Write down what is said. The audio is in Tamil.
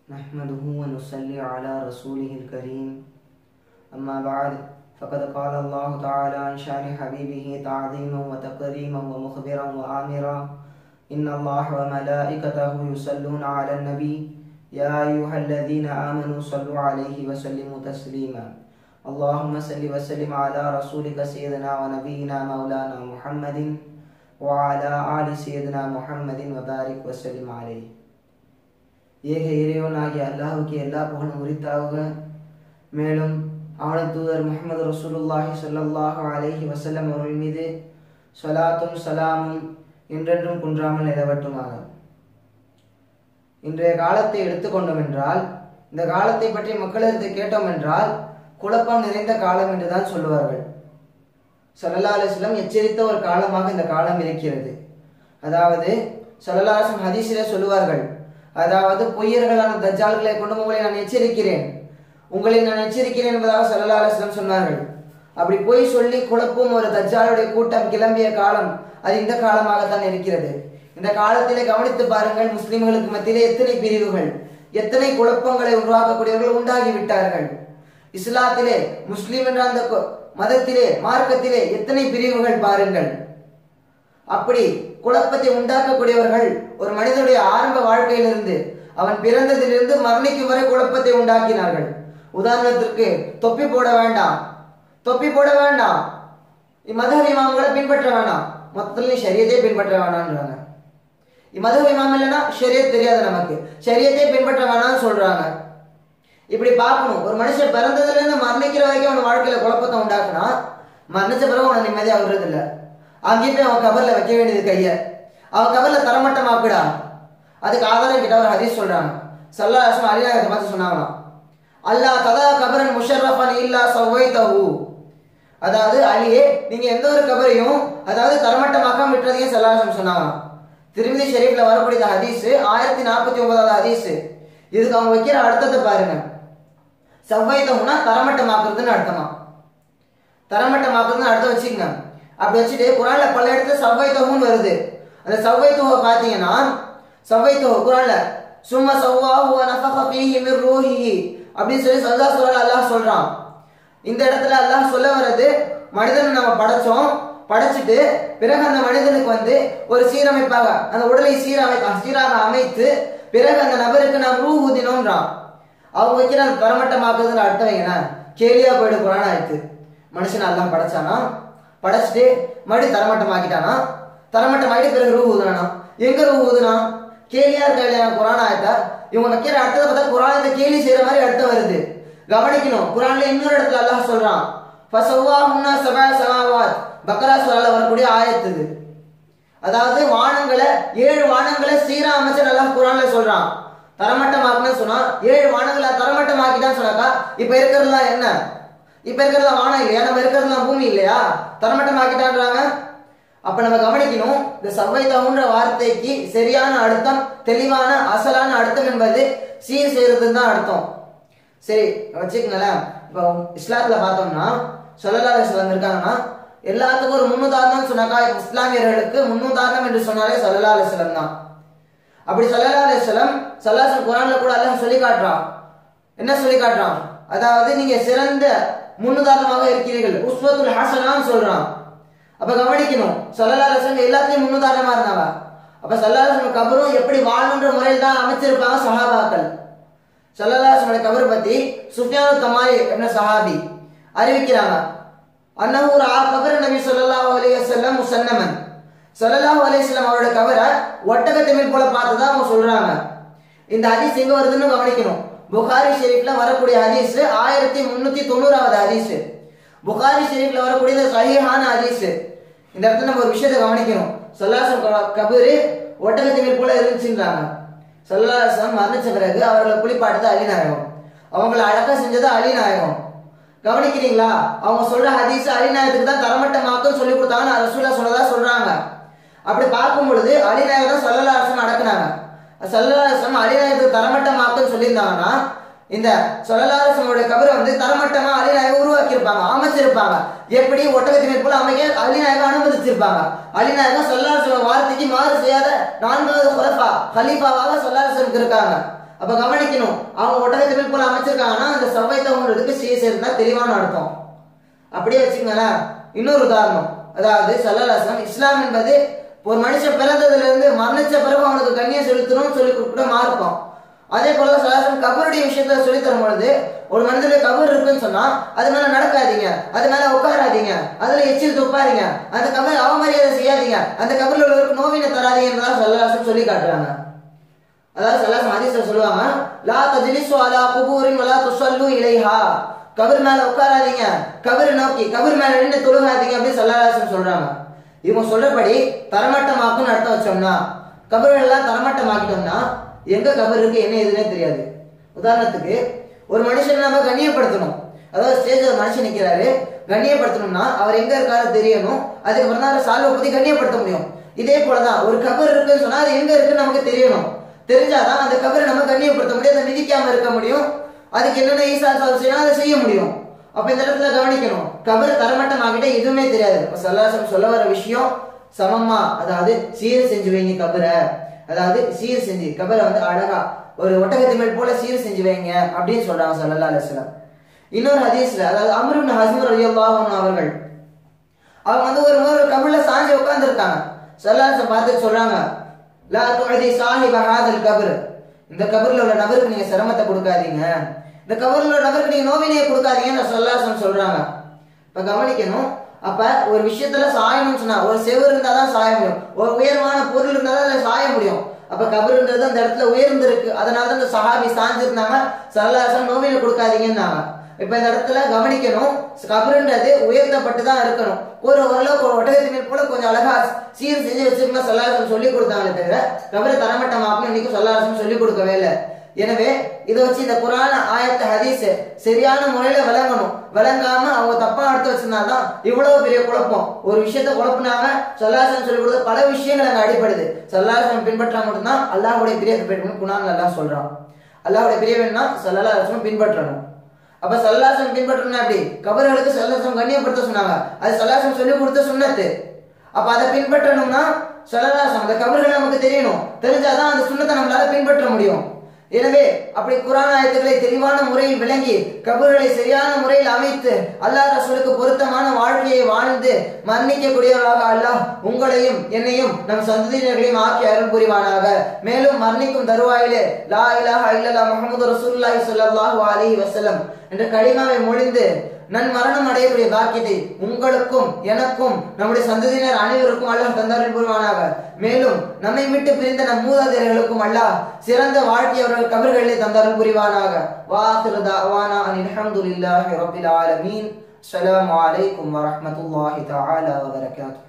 नहमदुहु व नुसल्ली अला रसूलिहिल करीम अम्मा बाद फ़क़द क़ाल अल्लाहु तआला अन शानि हबीबिही ताज़ीमन व तक़रीमन व मुख़बिरन व आमिरा इन्नल्लाह व मलाइकतहु युसल्लूना अलन नबी या अय्युहल्लज़ीना आमनू सल्लु अलैहि व सल्लिमू तस्लीमा अल्लाहुम्मा सल्लि व सल्लिम अला रसूलिका सय्यिदिना व नबीना मौलाना मुहम्मदिन व अला आलि सय्यिदिना मुहम्मदिन व बारिक व सल्लिम अलैहि। ஏக இறைவனாகிய அல்லாஹ்வுக்கு எல்லா புகழும் உரித்தாகுக. மேலும் அவனது தூதர் முஹம்மது ரசூலுல்லாஹி ஸல்லல்லாஹு அலைஹி வஸல்லம் அவர்கள் மீது ஸலாத்தும் சலாமும் என்றென்றும் குன்றாமல் நிலவட்டுமாக. இன்றைய காலத்தை எடுத்துக்கொண்டோம் என்றால், இந்த காலத்தை பற்றி மக்களிடத்தை கேட்டோம் என்றால் குழப்பம் நிறைந்த காலம் என்றுதான் சொல்லுவார்கள். ஸல்லல்லாஹு அலைஹி வஸல்லம் எச்சரித்த ஒரு காலமாக இந்த காலம் இருக்கிறது. அதாவது ஸல்லல்லாஹு அலைஹி வஸல்லம் ஹதீஸிலே சொல்லுவார்கள், அதாவது பொய்யர்களான தஜ்ஜால்களை கொண்டு உங்களை நான் எச்சரிக்கிறேன் என்பதாக ஸல்லல்லாஹு அலைஹி வஸல்லம் சொன்னார்கள். அப்படி பொய் சொல்லி குழப்பும் ஒரு தஜ்ஜாலுடைய கூட்டம் கிளம்பிய காலம் அது இந்த காலமாகத்தான் இருக்கிறது. இந்த காலத்திலே கவனித்து பாருங்கள், முஸ்லிம்களுக்கு மத்தியிலே எத்தனை பிரிவுகள், எத்தனை குழப்பங்களை உருவாக்கக்கூடியவர்கள் உண்டாகிவிட்டார்கள். இஸ்லாத்திலே முஸ்லிம் என்ற அந்த மதத்திலே மார்க்கத்திலே எத்தனை பிரிவுகள் பாருங்கள். அப்படி குழப்பத்தை உண்டாக்கக்கூடியவர்கள் ஒரு மனிதனுடைய ஆரம்ப வாழ்க்கையிலிருந்து அவன் பிறந்ததிலிருந்து மரணிக்கும் வரை குழப்பத்தை உண்டாக்கினார்கள். உதாரணத்திற்கு தொப்பி போட வேண்டாம், இம்மதஹப் இமாம்களை பின்பற்ற வேண்டாம், மொத்தத்தில் ஷரியத்தை பின்பற்ற வேணாம்ன்றாங்க. இம்மதஹப் இமாம் இல்லைன்னா ஷரியத் தெரியாது, நமக்கு ஷரியத்தை பின்பற்ற வேணாம்னு சொல்றாங்க. இப்படி பார்க்கணும், ஒரு மனுஷன் பிறந்ததுல இருந்து மரணிக்கிற வரைக்கும் அவன் வாழ்க்கையில குழப்பத்தை உண்டாக்குனா மரணிச்ச பிறகு அவனை நிம்மதியாக விடுறது இல்லை. அங்கேயே போய் அவன் கபர்ல வைக்க வேண்டியது கைய, அவன் கபர்ல தரமட்டமாக்குடா. அதுக்கு ஆதாரம் கிட்ட ஒரு ஹதீஸ் சொல்றாங்க. ஸல்லல்லாஹு அலைஹி வஸல்லம் அலிநாயகத்தை பார்த்து சொன்னாங்களாம், அல்லாஹ் ததா கபரன் முஷர்ரஃபன் இல்லா சவைதஹு. அதாவது அலியே, நீங்க எந்த ஒரு கபரையும் அதாவது தரமட்டமாக்காம விட்டுறதீங்க ஸல்லல்லாஹு அலைஹி வஸல்லம் சொன்னாங்களாம். திருமிதி ஷரீஃப்ல வரக்கூடிய ஹதீஸ் 1049வது ஹதீஸ். இதுக்கு அவங்க வைக்கிற அர்த்தத்தை பாருங்க. சவைதஹுனா தரமட்டமாக்குறதுன்னு அர்த்தமா, தரமட்டமாக்குறதுன்னு அர்த்தம் வச்சுக்கங்க. அப்படி வச்சுட்டு குரான்ல பல இடத்துல சவ்வைத்துன்னு வருது. அந்த சவ்வைத்துவை பார்த்தீங்கன்னா, சவ்வைத்துவ குரான்ல சும்மா சவ்வாஹு வ நஃபக ஃபீஹி மிர் ரூஹிஹி அப்படின்னு சொல்லி அல்லாஹ் சொல்றான். இந்த இடத்துல அல்லாஹ் சொல்ல வர்றது, மனிதனை நம்ம படைச்சோம், படைச்சிட்டு பிறகு அந்த மனிதனுக்கு ஒரு சீரமைப்பாக அந்த உடலை சீராக அமைத்து பிறகு அந்த நபருக்கு நாம் ரூஹ் ஊதினோம்ன்றான். அவங்க வைக்கிற அந்த தரமட்டமாக்குறதுன்னு அர்த்தம் வைங்கன்னா கேலியா போயிடு குரான் ஆயிடுத்து. மனுஷனை அல்லாஹ் படைச்சானா, படைச்சிட்டு மறுபடியும் தரமட்டமாக்கிட்டானா, தரமட்டமாக்கிட்டு பிறகு ரூஹ் ஊதுனானா. எங்க ரூஹ் ஊதுனா? கேலியா இருக்கா இல்லையா குரான் ஆயத்தா? இவங்க வைக்கிற அர்த்தத்தை பார்த்தா குரான் இந்த கேலி செய்யற மாதிரி அர்த்தம் வருது. கவனிக்கணும், குரான்ல இன்னொரு இடத்துல அல்லாஹ் சொல்றான், ஃபஸவ்வாஹுன்னா சபஅ ஸமாவாத், பக்ரா சூரால வரக்கூடிய ஆயத்து இது. அதாவது வானங்களை 7 வானங்களை சீரா அமைச்சு அல்லாஹ் குரான்ல சொல்றான். தரமட்டமாக்குன்னு சொன்னா 7 வானங்களை தரமட்டமாக்கிட்டான்னு சொன்னாக்கா இப்ப இருக்கிறதுலாம் என்ன? இப்ப இருக்கிறதா வானம் இல்லையா? நம்ம இருக்கிறதுலாம் பூமி இல்லையா? தரமட்டமாக்கிட்டான்றாங்க. அப்ப நம்ம கவனிக்கணும், இந்த சவ்வைதஹுன்ற வார்த்தைக்கு சரியான அர்த்தம், தெளிவான அசலான அர்த்தம் என்பது சீர் செய்யறதுன்னு தான் அர்த்தம். சரி வச்சுக்கங்களேன். இப்போ இஸ்லாத்துல பார்த்தோம்னா ஸல்லல்லாஹு அலைஹி வஸல்லம் இருக்காங்கன்னா எல்லாத்துக்கும் ஒரு முன்னுதாரணம் சொன்னாக்கா இஸ்லாமியர்களுக்கு முன்னுதாரணம் என்று சொன்னாலே ஸல்லல்லாஹு அலைஹி வஸல்லம் தான். அப்படி ஸல்லல்லாஹு அலைஹி வஸல்லம் குர்ஆன்ல கூட அல்லாஹ் சொல்லி காட்டுறான். என்ன சொல்லி காட்டுறான்? அதாவது நீங்க சிறந்த முன்னுதாரணமாக இருக்கிறீர்கள், உஸ்வத்துல் ஹஸனான்னு சொல்றான். அப்ப கவனிக்கணும், ஸல்லல்லாஹு அலைஹி வஸல்லம் எல்லாத்தையும் முன்னுதாரணமா இருந்தாங்க. அப்ப ஸல்லல்லாஹு அலைஹி வஸல்லம் கபரும் எப்படி வாழணுன்ற முறையில் தான் அமைச்சிருப்பாங்க சஹாபாக்கள். ஸல்லல்லாஹு அலைஹி வஸல்லம் கபர் பத்தி சுஃபியான் தமாரி என்ற சஹாபி அறிவிக்கிறாங்க, அன்னஹு ரஆ கபர் நபி ஸல்லல்லாஹு அலைஹி வஸல்லம் முஸன்னமன். ஸல்லல்லாஹு அலைஹி வஸல்லம் அவரோட கபரை ஒட்டகத்திமில் போல பார்த்ததா அவங்க சொல்றாங்க. இந்த ஹதீஸ் எங்க வருதுன்னு கவனிக்கணும். புகாரி ஷெரீஃப்ல வரக்கூடிய ஹதீஸ் 1390வது ஹதீஸ். புகாரி ஷெரீஃப்ல வரக்கூடிய சஹீஹான ஹதீஸ். இந்த இடத்துல நம்ம ஒரு விஷயத்தை கவனிக்கணும். ஸல்லல்லாஹு அலைஹி வஸல்லம் கபரு ஒட்டகத்திமில் போல இருந்துச்சுன்றாங்க. ஸல்லல்லாஹு அலைஹி வஸல்லம் மரணிச்ச பிறகு அவர்களை குளிப்பாட்டது அலிநாயகம், அவங்களை அடக்க செஞ்சது அலிநாயகம். கவனிக்கிறீங்களா? அவங்க சொல்ற ஹதீஸ் அலிநாயகத்துக்கு தான் தரமட்டமாக்கும் சொல்லி கொடுத்தாங்கன்னு ரசூலுல்லாஹ் சொன்னதா சொல்றாங்க. அப்படி பார்க்கும் பொழுது அலிநாயகம் தான் ஸல்லல்லாஹு அலைஹி வஸல்லம் அடக்குனாங்க. ஸல்லல்லாஹு அலைஹி வஸல்லம் அலிநாயகத்துக்கு தரமட்டமாக்குன்னு சொல்லியிருந்தாங்கன்னா இந்த ஸல்லல்லாஹு அலைஹி வஸல்லம் கபரை தரமட்டமா அலிநாயகம் உருவாக்கி இருப்பாங்க, அமைச்சிருப்பாங்க. எப்படி ஒட்டகத்தினை போல அமைக்க அலிநாயகம் அனுமதிச்சிருப்பாங்க. அலிநாயகம் ஸல்லல்லாஹு அலைஹி வஸல்லம் வார்த்தைக்கு மாறு செய்யாத 4வது ஹலீஃபாவாக ஸல்லல்லாஹு அலைஹி வஸல்லம் இருக்காங்க. அப்ப கவனிக்கணும், அவங்க ஒட்டகத்தின் போல அமைச்சிருக்காங்கன்னா அந்த சவ்வைத்தவங்கிறதுக்கு சீர்சேர்ந்தா தெளிவான அர்த்தம். அப்படியே வச்சுக்கோங்களேன். இன்னொரு உதாரணம், அதாவது ஸல்லல்லாஹு அலைஹி வஸல்லம் இஸ்லாம் என்பது ஒரு மனுஷன் பிறந்ததுல இருந்து மரணிச்ச பிறகு அவனுக்கு கண்ணியம் செலுத்தணும்னு சொல்லி கொடுக்க மார்க்கம். அதே போல ஸல்லல்லாஹு அலைஹி வஸல்லம் கபருடைய விஷயத்த சொல்லி தரும் பொழுது ஒரு மனிதனுடைய கபர் இருக்குன்னு சொன்னா அது மேல நடக்காதீங்க, அது மேல உட்காராதீங்க, அதுல எச்சில் துப்பாதீங்க, அந்த கபர் அவமரியாதை செய்யாதீங்க, அந்த கபர்ல உள்ளவருக்கு நோவினை தராதீங்கன்னு ஸல்லல்லாஹு அலைஹி வஸல்லம் சொல்லி காட்டுறாங்க. அதாவது ஸல்லல்லாஹு அலைஹி வஸல்லம் ஹதீஸ்ல சொல்லுவாங்க, லா தஜ்லிஸு அலா குபூரின் வலா துஸல்லு இலைஹா, கபர் மேல உட்காராதீங்க, கபர் நோக்கி கபர் மேல நின்று தொழுகாதீங்க அப்படின்னு ஸல்லல்லாஹு அலைஹி வஸல்லம் சொல்றாங்க. இவங்க சொல்றபடி தரமட்டமாக்குன்னு அர்த்தம் வச்சோம்னா, கபர் எல்லாம் தரமட்டமாக்கிட்டோம்னா எங்க கபர் இருக்கு என்ன எதுனே தெரியாது. உதாரணத்துக்கு ஒரு மனுஷனை நம்ம கண்ணியப்படுத்தணும், அதாவது ஸ்டேஜ்ல ஒரு மனுஷன் நிக்கிறாரு, கண்ணியப்படுத்தணும்னா அவர் எங்க இருக்காரு தெரியணும், அதுக்கப்புறம் தான் சால்வை பத்தி கண்ணியப்படுத்த முடியும். இதே போலதான் ஒரு கபர் இருக்குன்னு சொன்னா அது எங்க இருக்குன்னு நமக்கு தெரியணும், தெரிஞ்சாதான் அந்த கபரை நம்ம கண்ணியப்படுத்த முடியும், அதை மிதிக்காம இருக்க முடியும், அதுக்கு என்னென்ன ஈசா செய்யணும் அதை செய்ய முடியும். அப்ப இந்த இடத்துல கவனிக்கணும், கபர் தரமட்டமாகிட்டே எதுவுமே தெரியாது. ஸல்லல்லாஹு அலைஹி வஸல்லம் சொல்ல வர விஷயம் சமமா, அதாவது சீர் செஞ்சு வைங்க கபரை, அதாவது சீர் செஞ்சு கபரை வந்து அழகா ஒரு ஒட்டகத்து மேல் போல சீர் செஞ்சு வைங்க அப்படின்னு சொல்றாங்க ஸல்லல்லாஹு அலைஹி வஸல்லம். இன்னொரு ஹதீஸ்ல, அதாவது அம்ர் இப்னு ஹஸீம் ரலியல்லாஹு அன்ஹு அவர்கள் அவங்க வந்து ஒரு கபர்ல சாஞ்சி உட்கார்ந்து இருக்காங்க. ஸல்லல்லாஹு அலைஹி வஸல்லம் பார்த்து சொல்றாங்க, லா துஅதி சாஹிப ஹாதல் கபர், இந்த கபர்ல உள்ள நபருக்கு நீங்க சிரமத்தை கொடுக்காதீங்க, இந்த கபர்ல உள்ள நபருக்கு நீங்க நோவினையை கொடுக்காதீங்கன்னு ஸல்லல்லாஹு அலைஹி வஸல்லம் சொல்றாங்க. இப்ப கவனிக்கணும், அப்ப ஒரு விஷயத்துல சாயணும்னு சொன்னா ஒரு செவர் இருந்தாதான் சாய முடியும், ஒரு உயர்வான பொருள் இருந்தாதான் அதை சாய முடியும். அப்ப கபருன்றது அந்த இடத்துல உயர்ந்து இருக்கு, அதனாலதான் இந்த சஹாபி சாஞ்சிருந்தாங்க, ஸல்லல்லாஹு அலைஹி வஸல்லம் நோவினை கொடுக்காதீங்கன்னாங்க. இப்ப இந்த இடத்துல கவனிக்கணும், கபருன்றது உயர்த்தப்பட்டுதான் இருக்கணும், ஓரளவுக்கு ஒரு ஒட்டகத்தின் மேல் போல கொஞ்சம் அழகா சீர் செஞ்சு வச்சிருக்கணும் ஸல்லல்லாஹு அலைஹி வஸல்லம் சொல்லி கொடுத்தாங்களே தவிர கபரை தரமட்டமாக்கணும் இன்னைக்கு ஸல்லல்லாஹு அலைஹி வஸல்லம் சொல்லி கொடுக்கவே இல்லை. எனவே இதை வச்சு இந்த குர்ஆன் ஆயத்து ஹதீஸ் சரியான முறையில விளங்கணும், விளங்காம அவங்க தப்பா எடுத்து வச்சிருந்தாதான் இவ்வளவு பெரிய குழப்பம். ஒரு விஷயத்த குழப்பினாங்க, ஸல்லல்லாஹு அலைஹி வஸல்லம் சொல்லி கொடுத்த பல விஷயங்கள் அங்க அடிப்படுது. ஸல்லல்லாஹு அலைஹி வஸல்லம் பின்பற்றா மட்டும்தான் அல்லாஹ்வுடைய பிரியத்தை பெறணும். குர்ஆன்ல அல்லாஹ் சொல்றான், அல்லாஹ்வுடைய பிரிய வேணும்னா ஸல்லல்லாஹு அலைஹி வஸல்லம் பின்பற்றணும். அப்ப ஸல்லல்லாஹு அலைஹி வஸல்லம் பின்பற்றணும், அப்படி கபர்களுக்கு ஸல்லல்லாஹு அலைஹி வஸல்லம் கண்ணியப்படுத்த சொன்னாங்க, அது ஸல்லல்லாஹு அலைஹி வஸல்லம் சொல்லி கொடுத்த சுன்னத்து. அப்ப அதை பின்பற்றணும்னா ஸல்லல்லாஹு அலைஹி வஸல்லம் அந்த கபர்கள் நமக்கு தெரியணும், தெரிஞ்சாதான் அந்த சுன்னத்தை நம்மளால பின்பற்ற முடியும். எனவே அப்படி குர்ஆன் ஆயத்துக்களை தெளிவான முறையில் விளங்கி கபர்களை சரியான முறையில் அமைத்து அல்லாஹ் ரசூலுக்கு பொருத்தமான வாழ்க்கையை வாழ்ந்து மரணிக்கக்கூடியவர்களாக அல்லாஹ் உங்களையும் என்னையும் நம் சந்ததியினர்களையும் ஆக்கி அருள் புரிவானாக. மேலும் மரணிக்கும் தருவாயிலே லா இலாஹா இல்லல்லாஹ் முஹம்மது ரசூலுல்லாஹி ஸல்லல்லாஹு அலைஹி வஸல்லம் என்ற கலிமாவை மொழிந்து நன்மரணம் அடையக்கூடிய பாக்கியத்தை உங்களுக்கும் எனக்கும் நம்முடைய சந்ததியினர் அனைவருக்கும் அல்லாஹ் தந்தருள் புரிவானாக. மேலும் நம்மை விட்டு பிரிந்த நம் மூதாதையர்களுக்கும் அல்லாஹ் சிறந்த வாழ்க்கை அவர்கள் கபர்களிலே தந்தருள் புரிவானாக. வாஹிரு தஅவானா அனில் ஹம்துலில்லாஹி ரப்பில் ஆலமீன். அஸ்ஸலாமு அலைக்கும் வரஹ்மத்துல்லாஹி தஆலா வபரகாத்துஹு.